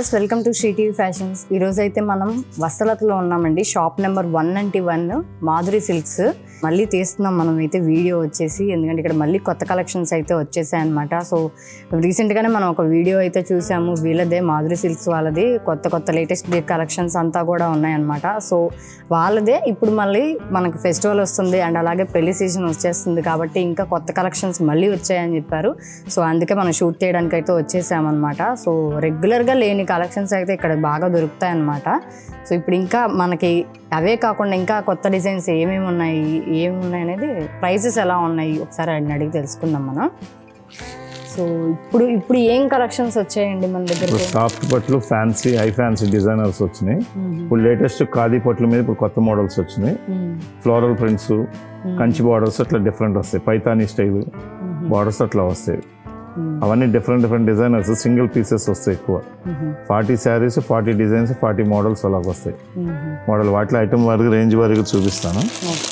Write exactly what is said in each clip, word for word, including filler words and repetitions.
Yes, welcome to Shri T V Fahions. ఈ రోజు అయితే మనం వస్త్రలతలో ఉన్నామండి. Shop number one ninety one Madhuri silks. మళ్ళీ తీస్తున్నాం మనం అయితే వీడియో వచ్చేసి, ఎందుకంటే ఇక్కడ మళ్ళీ కొత్త కలెక్షన్స్ అయితే వచ్చేసాయి అనమాట. సో రీసెంట్గానే మనం ఒక వీడియో అయితే చూసాము, వీళ్ళదే మాధురి సిల్క్స్ వాళ్ళది కొత్త కొత్త లేటెస్ట్ కలెక్షన్స్ అంతా కూడా ఉన్నాయన్నమాట. సో వాళ్ళదే ఇప్పుడు మళ్ళీ మనకు ఫెస్టివల్ వస్తుంది అండ్ అలాగే పెళ్లి సీజన్ వచ్చేస్తుంది కాబట్టి ఇంకా కొత్త కలెక్షన్స్ మళ్ళీ వచ్చాయని చెప్పారు. సో అందుకే మనం షూట్ చేయడానికి అయితే వచ్చేసామన్నమాట. సో రెగ్యులర్గా లేని కలెక్షన్స్ అయితే ఇక్కడ బాగా దొరుకుతాయి అన్నమాట. సో ఇప్పుడు ఇంకా మనకి అవే కాకుండా ఇంకా కొత్త డిజైన్స్ ఏమేమి ఉన్నాయి ఏమి ఉన్నాయి అనేది, ప్రైసెస్ ఎలా ఉన్నాయి ఒకసారి అడిగి అడిగి తెలుసుకుందాం మనం. సో ఇప్పుడు ఇప్పుడు ఏం కలెక్షన్స్ వచ్చాయండి మన దగ్గర? సాఫ్ట్ పట్లు, ఫ్యాన్సీ, హై ఫ్యాన్సీ డిజైనర్స్ వచ్చినాయి. ఇప్పుడు లేటెస్ట్ ఖాదీ పట్ల మీద ఇప్పుడు కొత్త మోడల్స్ వచ్చినాయి. ఫ్లోరల్ ప్రింట్స్, కంచి బార్డర్స్ అట్లా డిఫరెంట్ వస్తాయి. పైతానీ స్టైల్ బార్డర్స్ అట్లా వస్తాయి. అవన్నీ different different designers, single pieces వస్తాయి ఎక్కువ. Forty saris, forty designs, forty models అలాగ వస్తాయి. మోడల్ వాటిలో ఐటమ్ వరకు రేంజ్ వరకు చూపిస్తాను.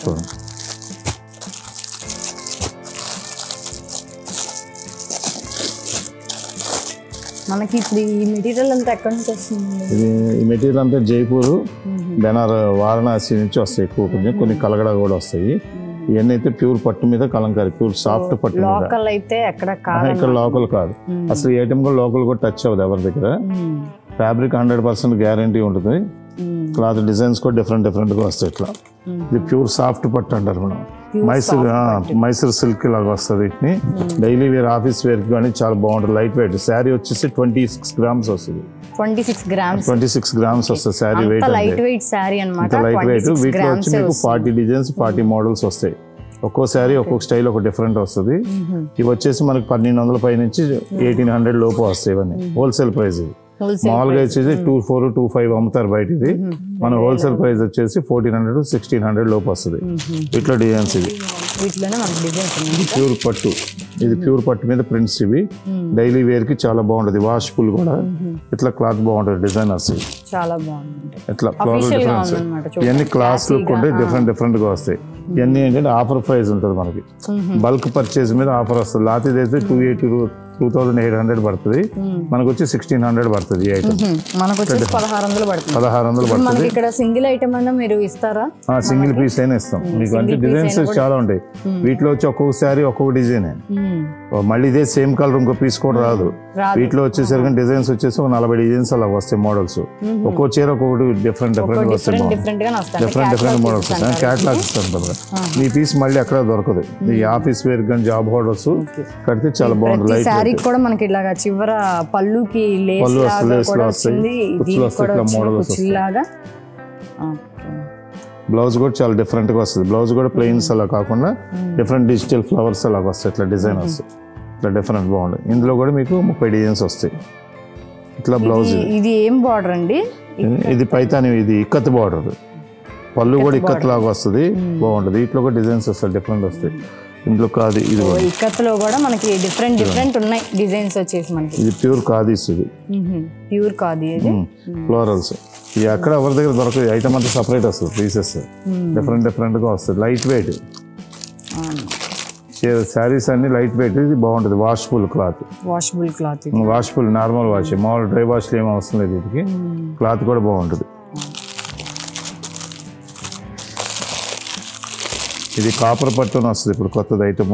మనకి ఇప్పుడు ఈ మెటీరియల్ అంతా ఎక్కడి నుంచి వస్తుంది? ఈ మెటీరియల్ అంతా జైపూర్, బెనార్, వారణాసి నుంచి వస్తాయి ఎక్కువ. కొంచెం కొన్ని కలగడ కూడా వస్తాయి. ఇవన్నీ అయితే ప్యూర్ పట్టు మీద కలంకారీ, ప్యూర్ సాఫ్ట్ పట్టు. లోకల్ అయితే ఎక్కడ ఇక్కడ లోకల్ కాదు అసలు. ఈ ఐటమ్ కూడా లోకల్ కూడా టచ్ అవ్వదు ఎవరి దగ్గర. ఫ్యాబ్రిక్ హండ్రెడ్ పర్సెంట్ గ్యారంటీ ఉంటుంది. క్లాత్ డిజైన్స్ కూడా డిఫరెంట్ డిఫరెంట్ గా వస్తాయి. ఇట్లా ఇది ప్యూర్ సాఫ్ట్ పట్టు అంటారు మనం. మైసూర్ మైసూర్ సిల్క్ లాగా వస్తుంది. వీటిని డైలీ వేర్, ఆఫీస్ వేర్ కానీ చాలా బాగుంటుంది. లైట్ వెయిట్ శారీ వచ్చేసి ట్వంటీ సిక్స్ గ్రామ్స్ వస్తుంది. Twenty six grams twenty six grams వస్తుంది sari weight. Light weight sari అన్నమాట. Light weight. వీటిలో వచ్చి మీకు ఫార్టీ డిజైన్స్, ఫార్టీ మోడల్స్ వస్తాయి. ఒక్కో శారీ ఒక్కొక్క స్టైల్ ఒక డిఫరెంట్ వస్తుంది. ఇవి వచ్చేసి మనకి పన్నెండు వందల పై నుంచి ఎయిటీన్ హండ్రెడ్ లోపు వస్తాయి. ఇవన్నీ హోల్సేల్ ప్రైస్. మామూలుగా వచ్చేసి టూ ఫోర్ టూ ఫైవ్ అమ్ముతారు బయట. ఇది మన హోల్సేల్ ప్రైస్ వచ్చేసి ఫోర్టీన్ హండ్రెడ్ సిక్స్టీన్ హండ్రెడ్ లోపు వస్తుంది. ఇట్లా డిజైన్స్. ఇది ప్యూర్ పట్టు. ఇది ప్యూర్ పట్టు మీద ప్రింట్స్. ఇవి డైలీ వేర్ కి చాలా బాగుంటది. వాష్ఫుల్ కూడా. ఇట్లా క్లాత్ బాగుంటది. డిజైనర్స్ చాలా బాగుంది. ఇట్లా ఫ్లోరల్ డిఫరెన్స్. ఇవన్నీ క్లాస్ లుక్ ఉంటే డిఫరెంట్ డిఫరెంట్ గా వస్తాయి. ఇవన్నీ ఏంటంటే ఆఫర్ ప్రైస్ ఉంటుంది మనకి. బల్క్ పర్చేజ్ మీద ఆఫర్ వస్తుంది. లాతీది అయితే two eighty two thousand eight hundred పడుతుంది. మనకు వచ్చి సిక్స్టీన్ హండ్రెడ్ పడుతుంది. ఈ ఐటమ్ పదహారు వందలు పడుతుంది. పదహారు వందలు పడుతుంది. ఇక్కడ సింగిల్ ఐటమ్ అయినా మీరు ఇస్తారా? సింగిల్ పీస్ అయినా ఇస్తాం మీకు. అంటే డిజైన్స్ చాలా ఉంటాయి. వీటిలో వచ్చి ఒక్కొక్క శారీ ఒక్కొక్క డిజైన్. మళ్ళీ ఇదే సేమ్ కలర్ ఇంకో పీస్ కూడా రాదు. వీటిలో వచ్చేసరికి డిజైన్స్ వచ్చేసి ఒక నలభై డిజైన్స్ అలా వస్తాయి. మోడల్స్ ఒక్కో చీర ఒక్కొక్కటి డిఫరెంట్ డిఫరెంట్ వస్తాయి. డిఫరెంట్ డిఫరెంట్ మోడల్స్ వస్తాయి. క్యాటలాగ్ ఇస్తాం కదా. ఈ పీస్ మళ్ళీ ఎక్కడ దొరకదు. ఈ ఆఫీస్ వేర్ కానీ జాబ్ హోల్డర్స్ కడితే చాలా బాగుంటుంది. లైట్ కూడా మనకి ఇలాగా చివర పళ్ళుకి లేస్ లాగా వచ్చింది. బ్లౌజ్ కూడా చాలా డిఫరెంట్ గా వస్తుంది. బ్లౌజ్ కూడా ప్లెయిన్స్ అలా కాకుండా డిఫరెంట్ డిజిటల్ ఫ్లవర్స్ అలా వస్తాయి. ఇట్లా డిజైనర్స్ ఇట్లా డిఫరెంట్ బాగుంటాయి. ఇందులో కూడా మీకు ముప్పై డిజైన్స్ వస్తాయి. ఇట్లా బ్లౌజ్. ఇది ఏం బార్డర్ అండి? ఇది పైతాని. ఇది ఇక్కత్ బార్డర్. పళ్ళు కూడా ఇక్కత్ లాగా వస్తుంది. బాగుంటుంది. ఇట్లా కూడా డిజైన్స్ వస్తాయి. డిఫరెంట్ వస్తాయి. ఇందులో కాది. ఇది ఇక్కత్లో కూడా మనకి డిఫరెంట్ డిఫరెంట్ ఉన్నాయి డిజైన్స్ వచ్చేసి మనకి. ఇది ప్యూర్ ఖాదీస్. ఇది ప్యూర్ ఖాదీ. ఇది ఫ్లోరల్స్. ఇది అక్కడ ఎవరి దగ్గర దొరకదు. ఐటమ్ అంతా సపరేట్ వస్తుంది. పీసెస్ డిఫరెంట్ డిఫరెంట్ గా వస్తుంది. లైట్ వెయిట్ శారీస్ అన్ని లైట్ వెయిట్. ఇది బాగుంటుంది. Washable cloth. Washable cloth. Washable normal wash. మామూలు డ్రై వాష్ ఏం అవసరం లేదు. వీటికి క్లాత్ కూడా బాగుంటుంది. ఇది కాపర్ పట్టున వస్తుంది ఇప్పుడు కొత్తది ఐటమ్.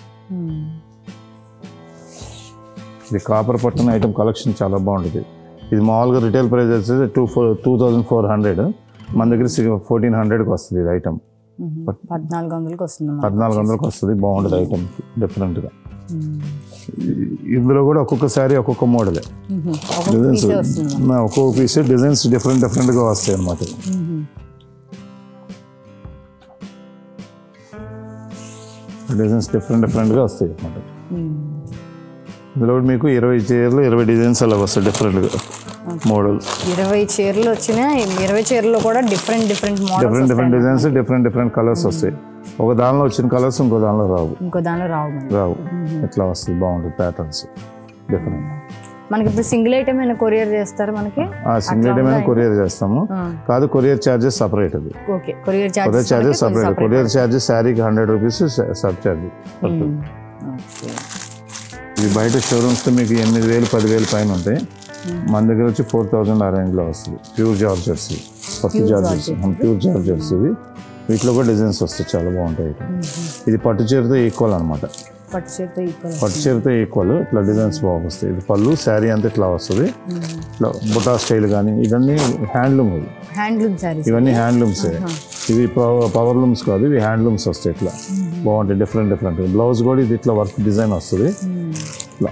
ఇది కాపర్ పట్టున ఐటమ్ కలెక్షన్ చాలా బాగుంటుంది. ఇది మామూలుగా రిటైల్ ప్రైస్ వచ్చేసి two four two thousand four hundred మన దగ్గర ఫోర్టీన్ హండ్రెడ్కి వస్తుంది. ఇది ఐటమ్ పద్నాలుగు వందలకి వస్తుంది. పద్నాలుగు వందలకి వస్తుంది. బాగుంటుంది ఐటమ్ డిఫరెంట్గా. ఇందులో కూడా ఒక్కొక్క శారీ ఒక్కొక్క మోడలే. డిజైన్స్ ఒక్కొక్క పీస్ డిజైన్స్ డిఫరెంట్ డిఫరెంట్గా వస్తాయి అన్నమాట. డిజైన్స్ డిఫరెంట్ డిఫరెంట్గా వస్తాయి అన్నమాట. ఇందులో మీకు ఇరవై చీరలు ఇరవై డిజైన్స్ అలా వస్తాయి డిఫరెంట్గా మోడల్. ఇరవై చీరలు వచ్చినాయి. ఇరవై చీరలో కూడా different different models, different different designs, different different colours వస్తాయి. ఒక దానిలో వచ్చిన కలర్స్ ఇంకో దానిలో రావు. ఇంకో దానిలో రావు రావు ఇట్లా వస్తుంది. బాగుంటుంది ప్యాటర్న్స్ డిఫరెంట్. మనకి ఇప్పుడు సింగిల్ ఐటమ్ అయినా కొరియర్ చేస్తారు? మనకి సింగిల్ ఐటమ్ అయినా కొరియర్ చేస్తాము. కాదు, కొరియర్ చార్జెస్ సపరేట్. అది courier charges separate. Courier charges శారీకి హండ్రెడ్ రూపీస్ సబ్ చార్జ్. ఇది బయట షోరూమ్స్తో మీకు ఎనిమిది వేలు పదివేలు పైన ఉంటాయి. మన దగ్గర వచ్చి ఫోర్ థౌజండ్ ఆ రేంజ్లో వస్తుంది. ప్యూర్ జార్జెట్స్, పట్టు జార్జెట్స్, ప్యూర్ జార్జెట్స్ ఇవి. వీటిలో కూడా డిజైన్స్ వస్తాయి, చాలా బాగుంటాయి. ఇది పట్టు చీరతో ఈక్వల్ అనమాట, పట్టు చీరతో ఈక్వల్ పట్టు చీరతో ఈక్వల్. ఇట్లా డిజైన్స్ బాగా వస్తాయి. ఇది పళ్ళు, శారీ అంతా ఇట్లా వస్తుంది. ఇట్లా బుటా స్టైల్ కానీ ఇవన్నీ హ్యాండ్లూమ్, ఇవి హ్యాండ్లూమ్ సారీస్, ఇవన్నీ హ్యాండ్లూమ్స్. ఇవి పవర్ లూమ్స్ కాదు, ఇవి హ్యాండ్లూమ్స్ వస్తాయి. ఇట్లా బాగుంటాయి, డిఫరెంట్ డిఫరెంట్. బ్లౌజ్ కూడా ఇది ఇట్లా వర్క్ డిజైన్ వస్తుంది. ఇట్లా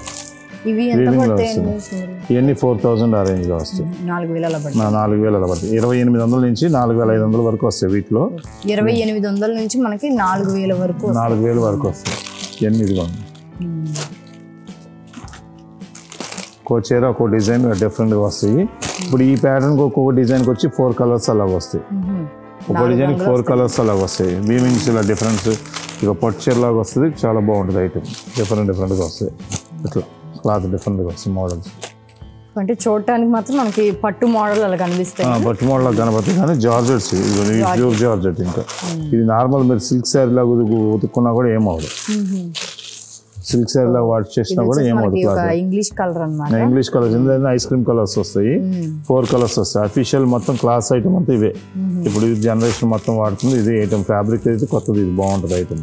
ఇవన్నీ ఫోర్ థౌజండ్ ఆ రేంజ్లో వస్తాయి. నాలుగు వేల నాలుగు వేల అలా పడుతుంది. ఇరవై ఎనిమిది వందల నుంచి నాలుగు వేల ఐదు వందల వరకు వస్తాయి. వీటిలో ఇరవై ఎనిమిది వందల నుంచి మనకి నాలుగు వేల వరకు నాలుగు వేల వరకు వస్తాయి. ఎనిమిది వందలు ఒక్కో చీర ఒక్కో డిజైన్ డిఫరెంట్గా వస్తాయి. ఇప్పుడు ఈ ప్యాటర్న్కి ఒక్కొక్క డిజైన్కి వచ్చి ఫోర్ కలర్స్ అలాగ వస్తాయి. ఒక్కో డిజైన్కి ఫోర్ కలర్స్ అలాగ వస్తాయి. వీవింగ్స్ ఇలా డిఫరెన్స్. ఇక పట్టు చీర లాగా వస్తుంది, చాలా బాగుంటుంది ఐటమ్. డిఫరెంట్ డిఫరెంట్గా వస్తాయి. ఇట్లా క్లాత్ డిఫరెంట్గా వస్తాయి మోడల్స్. అంటే చూడటానికి మాత్రం మనకి పట్టు మోడల్ అలా కనిపిస్తాయి. పట్టు మోడల్ లాగా కనబడుతుంది కానీ జార్జెట్స్, ప్యూర్ జార్జెట్. ఇంకా ఇది నార్మల్ మీరు సిల్క్ శారీ లాగా ఉతుక్కున్నా కూడా ఏమవుదు. సిల్క్ శారీ లాగా వాష్ చేసినా కూడా ఏమవుదు. ఇంగ్లీష్ కలర్ అన్నమాట, ఇంగ్లీష్ కలర్స్. ఇందులో ఐస్ క్రీమ్ కలర్స్ వస్తాయి, ఫోర్ కలర్స్ వస్తాయి. అఫీషియల్ మొత్తం క్లాస్ ఐటమ్ అంతా ఇవే. ఇప్పుడు ఇది జనరేషన్ మొత్తం వాడుతుంది. ఇది ఐటమ్ ఫ్యాబ్రిక్ అయితే కొత్తది, ఇది బాగుంటుంది ఐటమ్.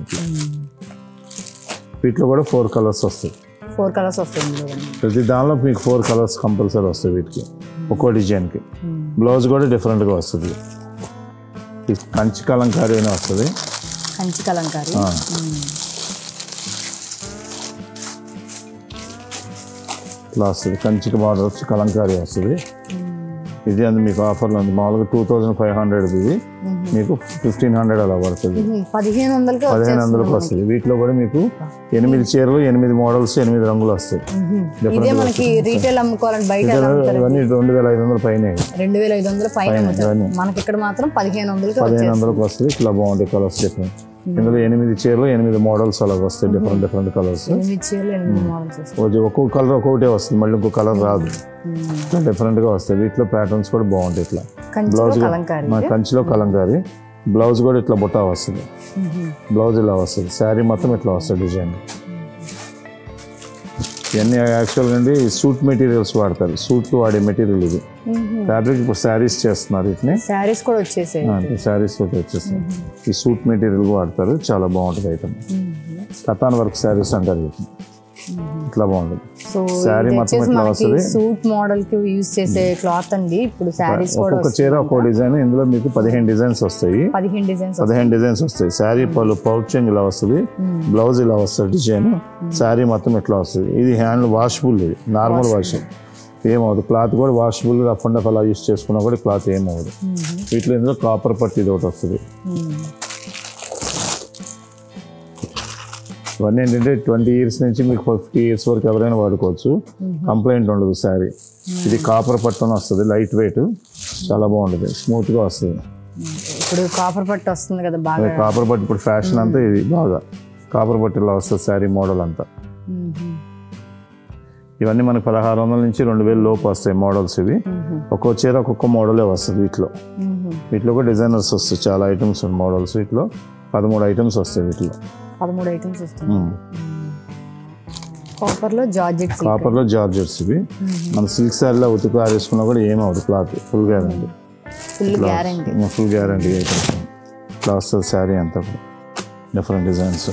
వీటిలో కూడా ఫోర్ కలర్స్ వస్తాయి. ఫోర్ కలర్స్ వస్తాయి ప్రతి దానిలో మీకు ఫోర్ కలర్స్ కంపల్సరీ వస్తాయి వీటికి, ఒక్కో డిజైన్కి. బ్లౌజ్ కూడా డిఫరెంట్గా వస్తుంది. కంచి కలంకారీ అయినా వస్తుంది. కంచి కలంకారీ ఇట్లా వస్తుంది. కంచికి బార్డర్ వచ్చి కలంకారీ వస్తుంది. ఇది అది మీకు ఆఫర్లో ఉంది. మామూలుగా టూ థౌజండ్ ఫైవ్ హండ్రెడ్ ఇది మీకు ఫిఫ్టీన్ హండ్రెడ్ అలా పడుతుంది. పదిహేను వందలకి పదిహేను వందలకు వస్తుంది. వీటిలో కూడా మీకు ఎనిమిది చీరలు, ఎనిమిది మోడల్స్, ఎనిమిది రంగులు వస్తాయి. రీటైల్ అమ్ముకోవాలంటే బయట ఇవన్నీ రెండు వేల ఐదు వందల పైన రెండు వేల ఐదు వందల పైన మనకి ఇక్కడ మాత్రం పదిహేను వందలకి పదిహేను వందలకు వస్తుంది. ఇట్లా బాగుంటాయి కలర్స్ డిఫరెంట్. ఇందులో ఎనిమిది చీరలు, ఎనిమిది మోడల్స్ అలాగ వస్తాయి. Different different colours. ఒక్కొక్క కలర్ ఒక్కొక్కటే వస్తుంది, మళ్ళీ ఇంకో కలర్ రాదు. డిఫరెంట్గా వస్తాయి. వీటిలో ప్యాటర్న్స్ కూడా బాగుంటాయి. ఇట్లా బ్లౌజ్ కంచిలో కలంకారీ. బ్లౌజ్ కూడా ఇట్లా బుట్టా వస్తుంది. బ్లౌజ్ ఇలా వస్తుంది. శారీ మొత్తం ఇట్లా వస్తుంది డిజైన్. ఇవన్నీ యాక్చువల్గా అండి సూట్ మెటీరియల్స్ వాడతారు. సూట్ వాడే మెటీరియల్ ఇది. ఫ్యాబ్రిక్ ఇప్పుడు శారీస్ చేస్తున్నారు. వీటిని శారీస్ కూడా వచ్చేసాయి. శారీస్ కూడా వచ్చేసాయి. ఈ సూట్ మెటీరియల్ వాడతారు, చాలా బాగుంటుంది ఐటమ్. కతాన్ వర్క్ శారీస్ అంటారు వీటిని. ఇట్లా బాగుంటుంది. శారీ మొత్తం ఇట్లా వస్తుంది. సూట్ మోడల్ కి యూజ్ చేసే క్లాత్ అండి. ఇప్పుడు శారీస్ కూడా ఒక్కొక్క చీర ఒక్కో డిజైన్. ఇందులో మీకు పదిహేను డిజైన్స్ వస్తాయి. పదిహేను డిజైన్స్ పదిహేను డిజైన్స్ వస్తాయి. శారీ పళ్ళు పౌచింగ్ ఇలా వస్తుంది. బ్లౌజ్ ఇలా వస్తుంది డిజైన్. శారీ మొత్తం ఇట్లా వస్తుంది. ఇది హ్యాండ్ వాషబుల్, ఇది నార్మల్ వాషింగ్ ఏమవుతుంది. క్లాత్ కూడా వాషబుల్, రఫ్ అండ్ రఫ్ అలా యూజ్ చేసుకున్నా కూడా క్లాత్ ఏమవుతుంది. వీటిలో ఇందులో కాపర్ పట్టు ఇది ఒకటి వస్తుంది. ఇవన్నీ ఏంటంటే ట్వంటీ ఇయర్స్ నుంచి మీకు ఫిఫ్టీ ఇయర్స్ వరకు ఎవరైనా వాడుకోవచ్చు, కంప్లైంట్ ఉండదు. శారీ ఇది కాపర్ పట్టు అని వస్తుంది. లైట్ వెయిట్, చాలా బాగుంటుంది, స్మూత్గా వస్తుంది. ఇప్పుడు కాపర్ పట్టు వస్తుంది కదా బాగా. కాపర్ పట్టు ఇప్పుడు ఫ్యాషన్ అంతా ఇది బాగా కాపర్ పట్టు ఇలా వస్తుంది. శారీ మోడల్ అంతా ఇవన్నీ మనకి పదహారు వందల నుంచి రెండు వేలు లోపు వస్తాయి మోడల్స్. ఇవి ఒక్కో చీర ఒక్కొక్క మోడలే వస్తుంది. వీటిలో వీటిలో కూడా డిజైనర్స్ వస్తాయి. చాలా ఐటమ్స్ ఉన్నాయి మోడల్స్. వీటిలో పదమూడు ఐటమ్స్ వస్తాయి. వీటిలో పదమూడు ఐటమ్స్ వస్తాయి. కాపర్లో జార్జెట్స్, కాపర్లో జార్జెట్స్. ఇవి మన సిల్క్ శారీలో ఉతుకు ఆరేసుకున్నా కూడా ఏమవుతుంది. Cloth full guarantee, full guarantee full guarantee items. ఇట్లా వస్తుంది శారీ అంతా. Different designs.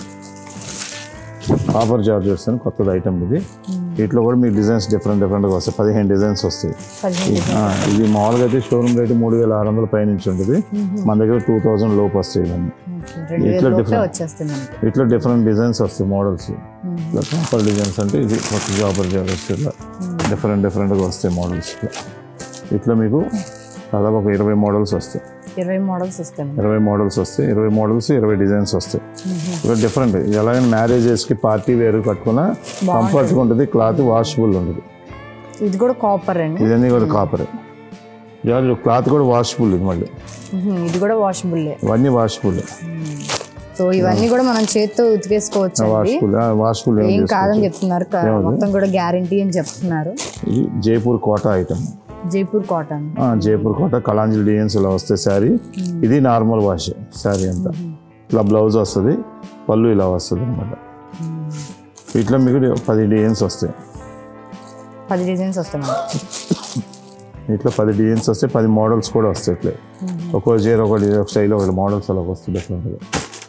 కాపర్ జార్జెట్స్ అని కొత్తది ఐటమ్ ఇది. వీటిలో కూడా మీకు డిజైన్స్ డిఫరెంట్ డిఫరెంట్గా వస్తాయి. పదిహేను డిజైన్స్ వస్తాయి. ఇది మామూలుగా అయితే షోరూమ్ రేట్ మూడు వేల ఆరు వందల పై నుంచి ఉంటుంది. మన దగ్గర టూ థౌజండ్ లోపు వస్తాయి. ఇవన్నీ ఇట్లా డిఫరెంట్ ఇట్లా డిఫరెంట్ డిజైన్స్ వస్తాయి మోడల్స్. ఇట్లా కాపర్ డిజైన్స్ అంటే ఇది కొత్త కాపర్ జార్జెట్స్. ఇట్లా డిఫరెంట్ డిఫరెంట్గా వస్తాయి మోడల్స్. ఇట్లా మీకు దాదాపు ఒక ఇరవై మోడల్స్ వస్తాయి. ఇరవై మోడల్స్ వస్తాయి. ఇరవై మోడల్స్ వస్తాయి. ఇరవై మోడల్స్ ఇరవై డిజైన్స్ వస్తాయి. ఇక డిఫరెంట్. ఎలాగైనా మ్యారేజెస్కి పార్టీ వేర్ కట్టుకున్నా కంఫర్ట్గా ఉంటుంది. క్లాత్ వాషబుల్ ఉంటుంది. ఇది కూడా కాపర్ అండి. ఇవన్నీ కూడా కాపర్. క్లాత్ కూడా వాషబుల్. ఇది మళ్ళీ ఇది కూడా వాషబుల్. ఇవన్నీ వాషబుల్. సో ఇవన్నీ కూడా మనం చేతితో ఉతికేసుకోవచ్చు. వాషబుల్ వాషబుల్ ఏం కాదని చెప్తున్నారు. మొత్తం కూడా గ్యారంటీ అని చెప్తున్నారు. ఇది Jaipur Kota item. Jaipur cotton. Jaipur Kota Kalanjali designs ఇలా వస్తాయి. శారీ ఇది నార్మల్ వాష్ శారీ అంతా. ఇట్లా బ్లౌజ్ వస్తుంది. పళ్ళు ఇలా వస్తుంది అనమాట. వీటిలో మీకు పది డిజైన్స్ వస్తాయి. పది డిజైన్స్ వస్తాయి మనకి. ఇట్లా పది డిజైన్స్ వస్తాయి, పది మోడల్స్ కూడా వస్తాయి. ఇట్లా ఒక్కో చీర ఒక డిజైన్ ఒక స్టైల్ ఒక మోడల్స్ అలా వస్తాయి డిఫరెంట్గా.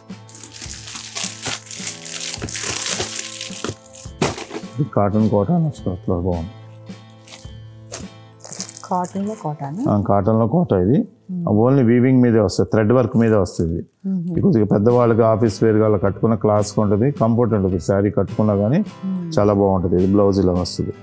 ఇది కాటన్ కాటన్ వస్తుంది, అట్లా బాగుంది. కాటన్లో కాటన్ కాటన్లో కోట. ఇది ఓన్లీ వీవింగ్ మీదే వస్తుంది, థ్రెడ్ వర్క్ మీదే వస్తుంది. కొద్దిగా పెద్దవాళ్ళకి ఆఫీస్ వేర్గా అలా కట్టుకున్న క్లాస్గా ఉంటుంది, కంఫర్ట్ ఉంటుంది. శారీ కట్టుకున్నా కానీ చాలా బాగుంటుంది. ఇది బ్లౌజ్ ఇలా వస్తుంది.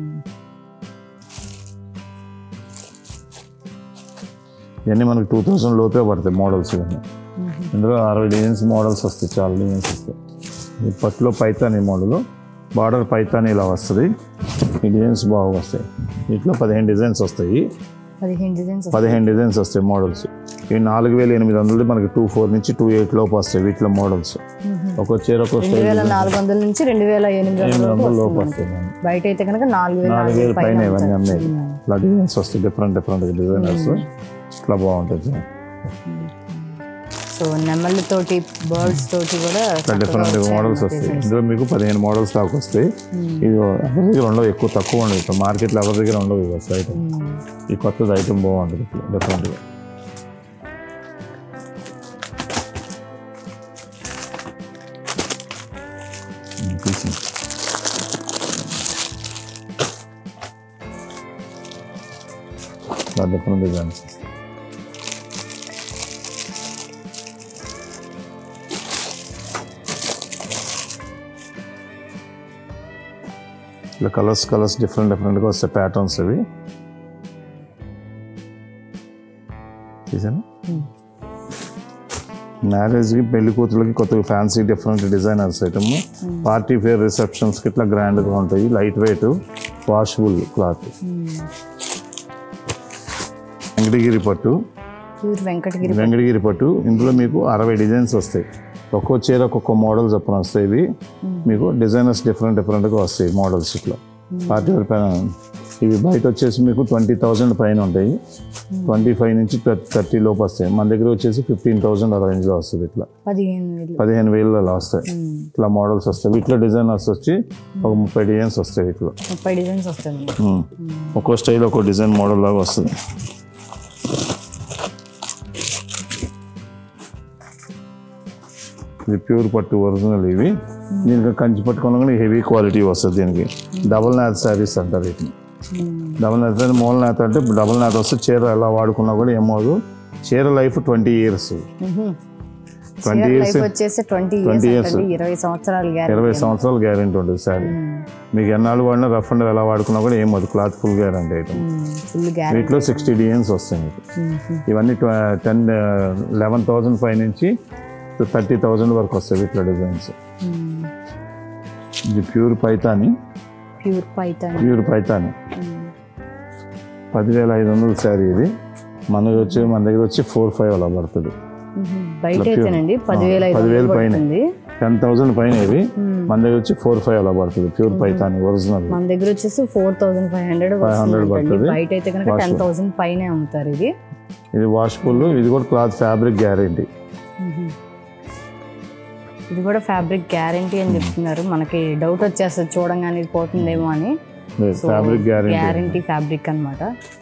ఇవన్నీ మనకి టూ థౌజండ్ లోపే పడతాయి మోడల్స్. ఇవన్నీ ఇందులో అరవై డిజైన్స్ మోడల్స్ వస్తాయి, చాలా డిజైన్స్ వస్తాయి. ఈ పట్టులో పైతానీ మోడల్, బార్డర్ పైతానీ ఇలా వస్తుంది. ఈ డిజైన్స్ బాగా వస్తాయి. ఇట్లా పదిహేను డిజైన్స్ వస్తాయి, పదిహేను డిజైన్స్ పదిహేను డిజైన్స్ వస్తాయి మోడల్స్. ఇవి నాలుగు వేల ఎనిమిది వందలు మనకి టూ ఫోర్ నుంచి టూ ఎయిట్ లోపు వస్తాయి వీటిలో మోడల్స్. ఒక్కో చీర ఒక్కో రెండు వేల నాలుగు వందల నుంచి రెండు వేల ఎనిమిది వందల లోపు వస్తాయి. బయట అయితే కనుక నాలుగు వేల నాలుగు వేల పైన ఇవన్నీ అమ్మేది. ఇట్లా డిజైన్స్ వస్తాయి, డిఫరెంట్ డిఫరెంట్ డిజైనర్స్. ఇట్లా బాగుంటుంది. సో నెమళ్ళతోటి బర్డ్స్ తోటి కూడా డిఫరెంట్ మోడల్స్ వస్తాయి. ఇందులో మీకు పదిహేను మోడల్స్ దాకా వస్తాయి. ఇది ఎవరి దగ్గర ఉండవు, ఎక్కువ తక్కువ ఉండవు. ఇక్కడ మార్కెట్లో ఎవరి దగ్గర ఉండవు ఇది అసలు ఐటమ్. ఈ కొత్తది ఐటమ్ బాగుంటుంది డిఫరెంట్గా. Different designs. ఇలా కలర్స్ కలర్స్ డిఫరెంట్ డిఫరెంట్గా వస్తాయి ప్యాటర్న్స్. అవి తీసాను. మ్యారేజ్కి పెళ్లి కూతుర్లకి కొత్తగా fancy different designers item. Party fair రిసెప్షన్స్కి ఇట్లా గ్రాండ్గా ఉంటాయి. Light weight washable cloth. Venkatagiri పట్టు, వెంకటగిరి వెంకటగిరి పట్టు. ఇందులో మీకు అరవై డిజైన్స్ వస్తాయి. ఒక్కో చీర ఒక్కొక్క మోడల్ చొప్పున వస్తాయి. ఇవి మీకు డిజైనర్స్ డిఫరెంట్ డిఫరెంట్గా వస్తాయి మోడల్స్. ఇట్లా పార్టీ వేర్ పైన ఇవి బయట వచ్చేసి మీకు ట్వంటీ థౌజండ్ పైన ఉంటాయి. ట్వంటీ ఫైవ్ నుంచి థర్టీ లోపు వస్తాయి. మన దగ్గర వచ్చేసి ఫిఫ్టీన్ థౌజండ్ ఆ రేంజ్లో వస్తుంది. ఇట్లా పదిహేను వేలు అలా వస్తాయి. ఇట్లా మోడల్స్ వస్తాయి. వీటిలో డిజైనర్స్ వచ్చి ఒక ముప్పై డిజైన్స్ వస్తాయి. వీటిలో ముప్పై డిజైన్స్ వస్తాయి. ఒక్కో స్టైల్ ఒక్కో డిజైన్ మోడల్ లాగా వస్తుంది. ఇది ప్యూర్ పట్టు ఒరిజినల్. ఇవి దీనికి కంచి పట్టుకోవడం కూడా హెవీ క్వాలిటీ వస్తుంది. దీనికి డబుల్ నాథ్ శారీస్ అంటారు. వీటిని డబుల్ నాథ్ అంటే మూల నాథ్ అంటే డబుల్ నాథ్ వస్తే చీర ఎలా వాడుకున్నా కూడా ఏమవుదు. చీర life twenty years twenty years twenty years ఇరవై సంవత్సరాలు ఇరవై సంవత్సరాలు గ్యారెంటీ ఉంటుంది శారీ. మీకు ఎన్నాళ్ళు వాడినా రఫ్ అండ్ ఎలా వాడుకున్నా కూడా ఏమవుదు. Cloth full guarantee item. వీటిలో సిక్స్టీ డిజైన్స్ వస్తాయి మీకు. ఇవన్నీ టెన్ లెవెన్ థౌజండ్ ఫైవ్ నుంచి థర్టీ థౌజండ్ వరకు వస్తాయి వీటిలో డిజైన్స్. ఇది pure Paithani, pure Paithani pure Paithani పదివేల ఐదు వందల శారీ. ఇది మన వచ్చి మన దగ్గర వచ్చి ఫోర్ ఫైవ్ అలా పడుతుంది. పదివేలు పైన టెన్ థౌసండ్ పైన. ఇవి మన దగ్గర వచ్చి ఫోర్ ఫైవ్ అలా పడుతుంది. ప్యూర్ పైతాని ఒరిజినల్ మన దగ్గర వచ్చేసి four thousand five hundred five hundred పడుతుంది. బయట అయితే కనుక టెన్ థౌసండ్ పైనే అమ్ముతారు. ఇది ఇది వాష్ఫుల్. ఇది కూడా క్లాత్ ఫ్యాబ్రిక్ గ్యారెంటీ. ఇది కూడా ఫ్యాబ్రిక్ గ్యారెంటీ అని చెప్తున్నారు. మనకి డౌట్ వచ్చేస్తుంది చూడంగానే పోతుందేమో అని. ఫ్యాబ్రిక్ గ్యారెంటీ గ్యారెంటీ ఫ్యాబ్రిక్ అన్నమాట.